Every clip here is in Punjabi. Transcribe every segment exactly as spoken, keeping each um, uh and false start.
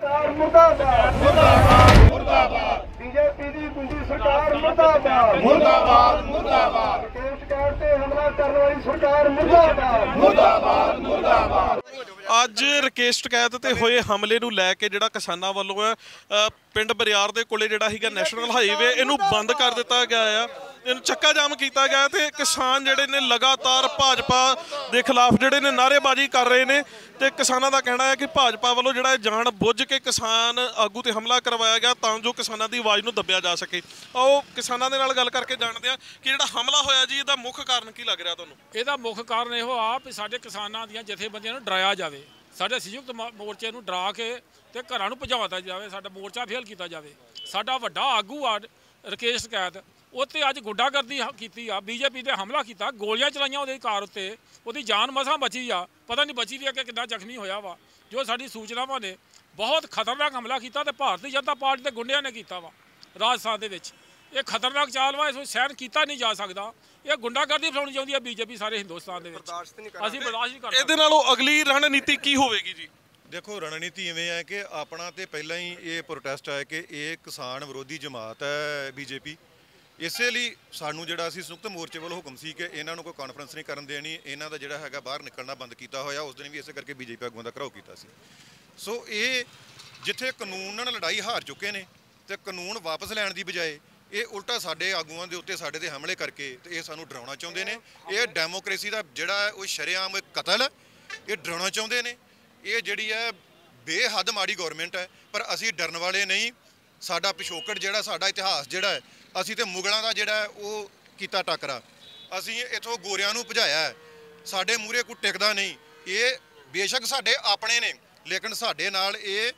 सरकार मुर्दाबाद मुर्दाबाद मुर्दाबाद बीजेपी दी दूसरी सरकार मुर्दाबाद मुर्दाबाद मुर्दाबाद केस करते हमला करने वाली सरकार मुर्दाबाद मुर्दाबाद मुर्दाबाद। ਅੱਜ ਰਕੇਸ਼ ਟਕੈਤ ਤੇ ਹੋਏ ਹਮਲੇ ਨੂੰ ਲੈ ਕੇ ਜਿਹੜਾ ਕਿਸਾਨਾਂ ਵੱਲੋਂ ਹੈ ਪਿੰਡ ਬਰਿਆਰ ਦੇ ਕੋਲੇ ਜਿਹੜਾ ਸੀਗਾ ਨੈਸ਼ਨਲ ਹਾਈਵੇ ਇਹਨੂੰ ਬੰਦ ਕਰ ਦਿੱਤਾ ਗਿਆ ਆ, ਇਹਨੂੰ ਚੱਕਾ ਜਾਮ ਕੀਤਾ ਗਿਆ ਤੇ ਕਿਸਾਨ ਜਿਹੜੇ ਨੇ ਲਗਾਤਾਰ ਭਾਜਪਾ ਦੇ ਖਿਲਾਫ ਜਿਹੜੇ ਨੇ ਨਾਅਰੇਬਾਜ਼ੀ ਕਰ ਰਹੇ ਨੇ ਤੇ ਕਿਸਾਨਾਂ ਦਾ ਕਹਿਣਾ ਹੈ ਕਿ ਭਾਜਪਾ ਵੱਲੋਂ ਜਿਹੜਾ ਜਾਣ ਬੁੱਝ ਕੇ ਕਿਸਾਨ ਆਗੂ ਤੇ ਹਮਲਾ ਕਰਵਾਇਆ ਗਿਆ ਤਾਂ ਜੋ ਕਿਸਾਨਾਂ ਦੀ ਆਵਾਜ਼ ਨੂੰ ਦੱਬਿਆ ਜਾ ਸਕੇ। ਆਓ ਕਿਸਾਨਾਂ ਦੇ ਨਾਲ ਗੱਲ ਕਰਕੇ ਜਾਣਦੇ ਆ ਕਿ ਜਿਹੜਾ ਹਮਲਾ ਹੋਇਆ ਜੀ ਇਹਦਾ ਮੁੱਖ ਕਾਰਨ ਕੀ ਲੱਗ ਰਿਹਾ ਤੁਹਾਨੂੰ? ਇਹਦਾ ਮੁੱਖ ਕਾਰਨ ਇਹੋ ਆ ਵੀ ਸਾਡੇ ਕਿਸਾਨਾਂ ਦੀਆਂ ਜਥੇਬੰਦੀਆਂ ਨੂੰ ਡਰਾਇਆ ਜਾਵੇ, ਸਾਡੇ ਸੰਯੁਕਤ ਮੋਰਚੇ ਨੂੰ ਡਰਾ ਕੇ ਤੇ ਘਰਾਂ ਨੂੰ ਭਜਾਉਤਾ ਜਾਵੇ, ਸਾਡਾ ਮੋਰਚਾ ਫੇਲ ਕੀਤਾ ਜਾਵੇ। ਸਾਡਾ ਵੱਡਾ ਆਗੂ ਆ ਰਕੇਸ਼ ਟਕੈਤ, ਉੱਤੇ ਅੱਜ ਗੁੰਡਾਗਰਦੀ ਕੀਤੀ ਆ, ਬੀਜੇਪੀ ਤੇ ਹਮਲਾ ਕੀਤਾ, ਗੋਲੀਆਂ ਚਲਾਈਆਂ ਉਹਦੀ ਕਾਰ ਉੱਤੇ, ਉਹਦੀ ਜਾਨ ਮਸਾਂ ਬਚੀ ਆ, ਪਤਾ ਨਹੀਂ ਬਚੀ ਵੀ ਆ ਕਿ ਕਿੰਨਾ ਜ਼ਖਮੀ ਹੋਇਆ ਵਾ। ਜੋ ਸਾਡੀ ਸੂਚਨਾਵਾਂ ਨੇ ਬਹੁਤ ਖਤਰਨਾਕ ਹਮਲਾ ਕੀਤਾ ਤੇ ਭਾਰਤੀ ਜਨਤਾ ਪਾਰਟੀ ਦੇ ਗੁੰਡਿਆਂ ਨੇ ਕੀਤਾ ਵਾ ਰਾਜਸਥਾਨ ਦੇ ਵਿੱਚ। ਇਹ ਖਤਰਨਾਕ ਚਾਲ ਵਾ, ਇਸ ਨੂੰ ਸਹਿਣ ਕੀਤਾ ਨਹੀਂ ਜਾ ਸਕਦਾ। ਇਹ ਗੁੰਡਾਗਰਦੀ ਫੈਲਾਉਣੀ ਚਾਹੁੰਦੀ ਹੈ ਬੀਜੇਪੀ ਸਾਰੇ ਹਿੰਦੁਸਤਾਨ ਦੇ ਵਿੱਚ, ਅਸੀਂ ਬਰਦਾਸ਼ਤ ਨਹੀਂ ਕਰਦੇ। ਇਹਦੇ ਨਾਲੋਂ ਅਗਲੀ ਰਣਨੀਤੀ ਕੀ ਹੋਵੇਗੀ ਜੀ? ਦੇਖੋ ਰਣਨੀਤੀ ਇਵੇਂ ਹੈ ਕਿ ਆਪਣਾ ਤੇ ਪਹਿਲਾਂ ਹੀ ਇਹ ਪ੍ਰੋਟੈਸਟ ਹੈ ਕਿ ਇਹ ਕਿਸਾਨ ਵਿਰੋਧੀ ਜਮਾਤ ਹੈ ਬੀਜੇਪੀ। ਇਸੇ ਲਈ ਸਾਨੂੰ ਜਿਹੜਾ ਅਸੀਂ ਸੰਯੁਕਤ ਮੋਰਚੇ ਵੱਲੋਂ ਹੁਕਮ ਸੀ ਕਿ ਇਹਨਾਂ ਨੂੰ ਕੋਈ ਕਾਨਫਰੰਸ ਨਹੀਂ ਕਰਨ ਦੇਣੀ, ਇਹਨਾਂ ਦਾ ਜਿਹੜਾ ਹੈਗਾ ਬਾਹਰ ਨਿਕਲਣਾ ਬੰਦ ਕੀਤਾ ਹੋਇਆ। ਉਸ ਦਿਨ ਵੀ ਇਸੇ ਕਰਕੇ ਬੀਜੇਪੀ ਆਗੂਆਂ ਦਾ ਘਰਾਓ ਕੀਤਾ ਸੀ। ਸੋ ਇਹ ਜਿੱਥੇ ਕਾਨੂੰਨ ਨਾਲ ਲੜਾਈ ਹਾਰ ਚੁੱਕੇ ਨੇ ਤੇ ਕਾਨੂੰਨ ਵਾਪਸ ਲੈਣ ਦੀ ਬਜਾਏ ਇਹ ਉਲਟਾ ਸਾਡੇ ਆਗੂਆਂ ਦੇ ਉੱਤੇ ਸਾਡੇ ਤੇ ਹਮਲੇ ਕਰਕੇ ਤੇ ਇਹ ਸਾਨੂੰ ਡਰਾਉਣਾ ਚਾਹੁੰਦੇ ਨੇ। ਇਹ ਡੈਮੋਕ੍ਰੇਸੀ ਦਾ ਜਿਹੜਾ ਉਹ ਸ਼ਰੇਆਮ ਕਤਲ, ਇਹ ਡਰਾਉਣਾ ਚਾਹੁੰਦੇ ਨੇ। ਇਹ ਜਿਹੜੀ ਹੈ ਬੇਹੱਦ ਮਾੜੀ ਗੌਰਮੈਂਟ ਹੈ, ਪਰ ਅਸੀਂ ਡਰਨ ਵਾਲੇ ਨਹੀਂ। ਸਾਡਾ ਪਿਛੋਕੜ ਜਿਹੜਾ, ਸਾਡਾ ਇਤਿਹਾਸ ਜਿਹੜਾ ਹੈ, ਅਸੀਂ ਤੇ ਮੁਗਲਾਂ ਦਾ ਜਿਹੜਾ ਉਹ ਕੀਤਾ ਟੱਕਰਾ, ਅਸੀਂ ਇੱਥੋਂ ਗੋਰਿਆਂ ਨੂੰ ਭਜਾਇਆ ਹੈ। ਸਾਡੇ ਮੂਹਰੇ ਕੋਈ ਟਿਕਦਾ ਨਹੀਂ। ਇਹ ਬੇਸ਼ੱਕ ਸਾਡੇ ਆਪਣੇ ਨੇ, ਲੇਕਿਨ ਸਾਡੇ ਨਾਲ ਇਹ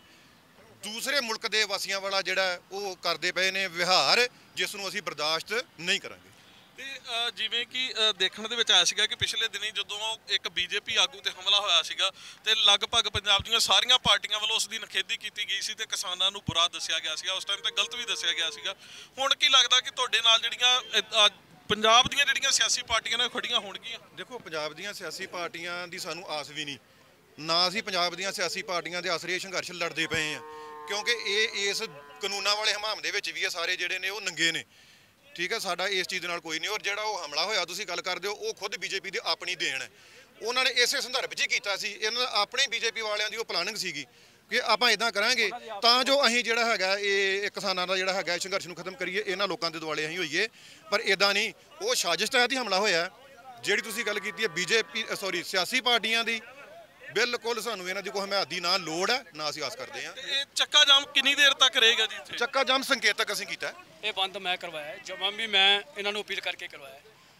ਦੂਸਰੇ ਮੁਲਕ ਦੇ ਵਾਸੀਆਂ ਵਾਲਾ ਜਿਹੜਾ ਉਹ ਕਰਦੇ ਪਏ ਨੇ ਵਿਹਾਰ, ਜਿਸ ਨੂੰ ਅਸੀਂ ਬਰਦਾਸ਼ਤ ਨਹੀਂ ਕਰਾਂਗੇ। ਤੇ ਜਿਵੇਂ ਕਿ ਦੇਖਣ ਦੇ ਵਿੱਚ ਆਇਆ ਸੀਗਾ ਕਿ ਪਿਛਲੇ ਦਿਨੀ ਜਦੋਂ ਇੱਕ ਬੀਜੇਪੀ ਆਗੂ ਤੇ ਹਮਲਾ ਹੋਇਆ ਸੀਗਾ ਤੇ ਲਗਭਗ ਪੰਜਾਬ ਦੀਆਂ ਸਾਰੀਆਂ ਪਾਰਟੀਆਂ ਵੱਲੋਂ ਉਸ ਦੀ ਨਿਖੇਧੀ ਕੀਤੀ ਗਈ ਸੀ ਤੇ ਕਿਸਾਨਾਂ ਨੂੰ ਬੁਰਾ ਦੱਸਿਆ ਗਿਆ ਸੀਗਾ, ਉਸ ਟਾਈਮ ਤੇ ਗਲਤ ਵੀ ਦੱਸਿਆ ਗਿਆ ਸੀਗਾ। ਹੁਣ ਕੀ ਲੱਗਦਾ ਕਿ ਤੁਹਾਡੇ ਨਾਲ ਜਿਹੜੀਆਂ ਪੰਜਾਬ ਦੀਆਂ ਜਿਹੜੀਆਂ ਸਿਆਸੀ ਪਾਰਟੀਆਂ ਨੇ ਖੜੀਆਂ ਹੋਣਗੀਆਂ? ਦੇਖੋ ਪੰਜਾਬ ਦੀਆਂ ਸਿਆਸੀ ਪਾਰਟੀਆਂ ਦੀ ਸਾਨੂੰ ਆਸ ਵੀ ਨਹੀਂ, ਨਾ ਅਸੀਂ ਪੰਜਾਬ ਦੀਆਂ ਸਿਆਸੀ ਪਾਰਟੀਆਂ ਦੇ ਆਸਰੇ ਸੰਘਰਸ਼ ਲੜਦੇ ਪਏ ਹਾਂ, ਕਿਉਂਕਿ ਇਹ ਇਸ ਕਾਨੂੰਨਾਂ ਵਾਲੇ ਹਮਾਮ ਦੇ ਵਿੱਚ ਵੀ ਇਹ ਸਾਰੇ ਜਿਹੜੇ ਨੇ ਉਹ ਨੰਗੇ ਨੇ। ਠੀਕ ਹੈ, ਸਾਡਾ ਇਸ ਚੀਜ਼ ਦੇ ਨਾਲ ਕੋਈ ਨਹੀਂ। ਔਰ ਜਿਹੜਾ ਉਹ ਹਮਲਾ ਹੋਇਆ ਤੁਸੀਂ ਗੱਲ ਕਰਦੇ ਹੋ, ਉਹ ਖੁਦ ਬੀਜੇਪੀ ਦੀ ਆਪਣੀ ਦੇਣ ਹੈ। ਉਹਨਾਂ ਨੇ ਇਸੇ ਸੰਦਰਭ 'ਚ ਹੀ ਕੀਤਾ ਸੀ। ਇਹਨਾਂ ਆਪਣੇ ਬੀਜੇਪੀ ਵਾਲਿਆਂ ਦੀ ਉਹ ਪਲਾਨਿੰਗ ਸੀਗੀ ਕਿ ਆਪਾਂ ਇਦਾਂ ਕਰਾਂਗੇ ਤਾਂ ਜੋ ਅਸੀਂ ਜਿਹੜਾ ਹੈਗਾ ਇਹ ਕਿਸਾਨਾਂ ਦਾ ਜਿਹੜਾ ਹੈਗਾ ਸੰਘਰਸ਼ ਨੂੰ ਖਤਮ ਕਰੀਏ, ਇਹਨਾਂ ਲੋਕਾਂ ਦੇ ਦੁਆਲੇ ਅਸੀਂ ਹੋਈਏ। ਪਰ ਇਦਾਂ ਨਹੀਂ, ਉਹ ਸਾਜ਼ਿਸ਼ ਤਹਿਤ ਹੀ ਹਮਲਾ ਹੋਇਆ। ਜਿਹੜੀ ਤੁਸੀਂ ਗੱਲ ਕੀਤੀ ਹੈ ਬੀਜੇਪੀ ਸੌਰੀ ਸਿਆਸੀ ਪਾਰਟੀਆਂ ਦੀ, ਬਿਲਕੁਲ ਸਾਨੂੰ ਇਹਨਾਂ ਦੀ ਕੋਈ ਹਮਾਇਤ ਨਾ ਲੋੜ ਹੈ, ਨਾ ਅਸੀਂ ਆਸ ਕਰਦੇ ਹਾਂ। ਇਹ ਚੱਕਾ ਜਾਮ ਕਿੰਨੀ ਦੇਰ ਤੱਕ ਰਹੇਗਾ ਜੀ ਇੱਥੇ? ਚੱਕਾ ਜਾਮ ਸੰਕੇਤਕ ਅਸੀਂ ਕੀਤਾ, ਇਹ ਬੰਦ ਮੈਂ ਕਰਵਾਇਆ, ਜਮਾਂ ਵੀ ਮੈਂ ਇਹਨਾਂ ਨੂੰ ਅਪੀਲ ਕਰਕੇ ਕਰਵਾਇਆ।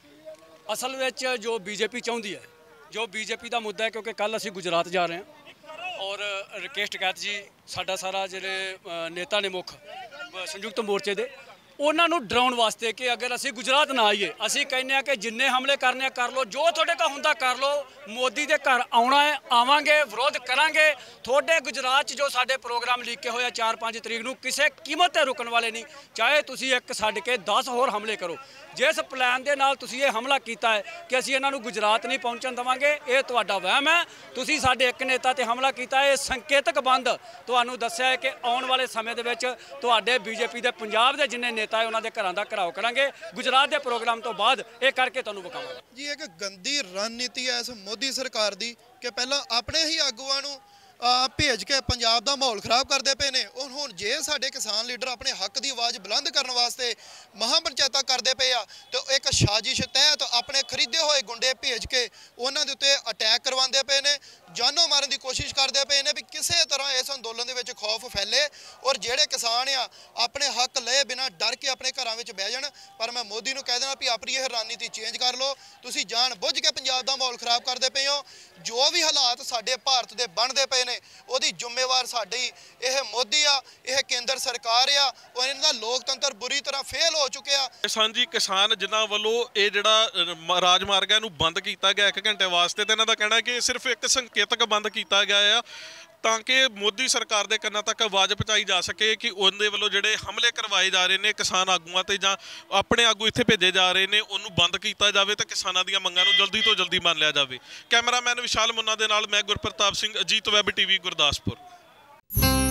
ਅਸਲ ਵਿੱਚ ਜੋ ਬੀਜੇਪੀ ਚਾਹੁੰਦੀ ਹੈ, ਜੋ ਬੀਜੇਪੀ ਦਾ ਮੁੱਦਾ ਹੈ, ਕਿਉਂਕਿ ਕੱਲ ਅਸੀਂ ਗੁਜਰਾਤ ਜਾ ਰਹੇ ਹਾਂ ਔਰ ਰਕੇਸ਼ ਟਕੈਤ ਜੀ ਸਾਡਾ ਸਾਰਾ ਜਿਹੜੇ ਨੇਤਾ ਨੇ ਮੁੱਖ ਸੰਯੁਕਤ ਮੋਰਚੇ ਦੇ, ਉਹਨਾਂ ਨੂੰ ਡਰਾਉਣ ਵਾਸਤੇ ਕਿ ਅਗਰ ਅਸੀਂ ਗੁਜਰਾਤ ਨਾ ਆਈਏ, ਅਸੀਂ ਕਹਿੰਦੇ ਆ ਕਿ ਜਿੰਨੇ ਹਮਲੇ ਕਰਨੇ ਆ ਕਰ ਲਓ, ਜੋ ਤੁਹਾਡੇ ਕੋਲ ਹੁੰਦਾ ਕਰ ਲਓ, ਮੋਦੀ ਦੇ ਘਰ ਆਉਣਾ ਹੈ, ਆਵਾਂਗੇ, ਵਿਰੋਧ ਕਰਾਂਗੇ। ਤੁਹਾਡੇ ਗੁਜਰਾਤ 'ਚ ਜੋ ਸਾਡੇ ਪ੍ਰੋਗਰਾਮ ਲਿਖੇ ਹੋਏ ਆ ਚਾਰ ਪੰਜ ਤਰੀਕ ਨੂੰ, ਕਿਸੇ ਕੀਮਤ ਤੇ ਰੁਕਣ ਵਾਲੇ ਨਹੀਂ। ਚਾਹੇ ਤੁਸੀਂ ਇੱਕ ਛੱਡ ਕੇ ਦਸ ਹੋਰ ਹਮਲੇ ਕਰੋ। ਜਿਸ ਪਲਾਨ ਦੇ ਨਾਲ ਤੁਸੀਂ ਇਹ ਹਮਲਾ ਕੀਤਾ ਹੈ ਕਿ ਅਸੀਂ ਇਹਨਾਂ ਨੂੰ ਗੁਜਰਾਤ ਨਹੀਂ ਪਹੁੰਚਣ ਦੇਵਾਂਗੇ, ਇਹ ਤੁਹਾਡਾ ਵਹਿਮ ਹੈ। ਤੁਸੀਂ ਸਾਡੇ ਇੱਕ ਨੇਤਾ ਤੇ ਹਮਲਾ ਕੀਤਾ, ਇਹ ਸੰਕੇਤਕ ਬੰਦ ਤੁਹਾਨੂੰ ਦੱਸਿਆ ਹੈ ਕਿ ਆਉਣ ਵਾਲੇ ਸਮੇਂ ਦੇ ਵਿੱਚ ਤੁਹਾਡੇ ਬੀਜੇਪੀ ਦੇ ਪੰਜਾਬ ਦੇ ਜਿੰਨੇ ਨੇਤਾ ਹੈ ਉਹਨਾਂ ਦੇ ਘਰਾਂ ਦਾ ਘਿਰਾਓ ਕਰਾਂਗੇ। ਗੁਜਰਾਤ ਦੇ ਪ੍ਰੋਗਰਾਮ ਤੋਂ ਬਾਅਦ ਇਹ ਕਰਕੇ ਤੁਹਾਨੂੰ ਵਿਖਾਵਾਂਗੇ। ਜੀ ਇੱਕ ਗੰਦੀ ਰਣਨੀਤੀ ਹੈ ਇਸ ਮੋਦੀ ਸਰਕਾਰ ਦੀ ਕਿ ਪਹਿਲਾਂ ਆਪਣੇ ਹੀ ਆਗੂਆਂ ਨੂੰ ਭੇਜ ਕੇ ਪੰਜਾਬ ਦਾ ਮਾਹੌਲ ਖਰਾਬ ਕਰਦੇ ਪਏ ਨੇ। ਹੁਣ ਜੇ ਸਾਡੇ ਕਿਸਾਨ ਲੀਡਰ ਆਪਣੇ ਹੱਕ ਦੀ ਆਵਾਜ਼ ਬੁਲੰਦ ਕਰਨ ਵਾਸਤੇ ਮਹਾਂ ਪੰਚਾਇਤਾਂ ਕਰਦੇ ਪਏ ਆ ਤੇ ਇੱਕ ਸਾਜ਼ਿਸ਼ ਤਹਿਤ ਆਪਣੇ ਖਰੀਦੇ ਹੋਏ ਗੁੰਡੇ ਭੇਜ ਕੇ ਉਹਨਾਂ ਦੇ ਉੱਤੇ ਅਟੈਕ ਕਰਵਾਉਂਦੇ ਪਏ ਨੇ, ਜਾਨੋਂ ਮਾਰਨ ਦੀ ਕੋਸ਼ਿਸ਼ ਕਰਦੇ ਪਏ ਨੇ ਵੀ ਕਿਸੇ ਤਰ੍ਹਾਂ ਇਸ ਅੰਦੋਲਨ ਦੇ ਵਿੱਚ ਖੌਫ ਫੈਲੇ ਔਰ ਜਿਹੜੇ ਕਿਸਾਨ ਆ ਆਪਣੇ ਹੱਕ ਲਏ ਬਿਨਾਂ ਡਰ ਕੇ ਆਪਣੇ ਘਰਾਂ ਵਿੱਚ ਬਹਿ ਜਾਣ। ਪਰ ਮੈਂ ਮੋਦੀ ਨੂੰ ਕਹਿ ਦੇਣਾ ਵੀ ਆਪਣੀ ਇਹ ਰਣਨੀਤੀ ਚੇਂਜ ਕਰ ਲਓ। ਤੁਸੀਂ ਜਾਣ ਬੁੱਝ ਕੇ ਪੰਜਾਬ ਦਾ ਮਾਹੌਲ ਖਰਾਬ ਕਰਦੇ ਪਏ ਹੋ। ਜੋ ਵੀ ਹਾਲਾਤ ਸਾਡੇ ਭਾਰਤ ਦੇ ਬਣਦੇ ਪਏ ਨੇ ਉਹਦੀ ਜ਼ਿੰਮੇਵਾਰ ਸਾਡੀ ਇਹ ਮੋਦੀ ਆ, ਇਹ ਕੇਂਦਰ ਸਰਕਾਰ ਆ, ਔਰ ਇਹਨਾਂ ਦਾ ਲੋਕਤੰਤਰ ਬੁਰੀ ਤਰ੍ਹਾਂ ਫੇਲ ਹੋ ਚੁੱਕਿਆ। ਸਾਂਝੀ ਕਿਸਾਨ ਜਿਨ੍ਹਾਂ ਵੱਲੋਂ ਇਹ ਜਿਹੜਾ ਰਾਜਮਾਰਗ ਹੈ ਇਹਨੂੰ ਬੰਦ ਕੀਤਾ ਗਿਆ ਇੱਕ ਘੰਟੇ ਵਾਸਤੇ, ਤੇ ਇਹਨਾਂ ਦਾ ਕਹਿਣਾ ਹੈ ਕਿ ਸਿਰਫ ਇੱਕ ਸੰਕੇਤਕ ਬੰਦ ਕੀਤਾ ਗਿਆ ਆ ਤਾਂ ਕਿ ਮੋਦੀ ਸਰਕਾਰ ਦੇ ਕੰਨਾਂ ਤੱਕ ਆਵਾਜ਼ ਪਹੁੰਚਾਈ ਜਾ ਸਕੇ ਕਿ ਉਹਦੇ ਵੱਲੋਂ ਜਿਹੜੇ ਹਮਲੇ ਕਰਵਾਏ ਜਾ ਰਹੇ ਨੇ ਕਿਸਾਨ ਆਗੂਆਂ ਤੇ ਜਾਂ ਆਪਣੇ ਆਗੂ ਇੱਥੇ ਭੇਜੇ ਜਾ ਰਹੇ ਨੇ ਉਹਨੂੰ ਬੰਦ ਕੀਤਾ ਜਾਵੇ ਤੇ ਕਿਸਾਨਾਂ ਦੀਆਂ ਮੰਗਾਂ ਨੂੰ ਜਲਦੀ ਤੋਂ ਜਲਦੀ ਮੰਨ ਲਿਆ ਜਾਵੇ। ਕੈਮਰਾਮੈਨ ਵਿਸ਼ਾਲ ਮੁੰਨਾ ਦੇ ਨਾਲ ਮੈਂ ਗੁਰਪ੍ਰਤਾਪ ਸਿੰਘ, ਅਜੀਤ ਵੈਬ ਟੀਵੀ, ਗੁਰਦਾਸਪੁਰ।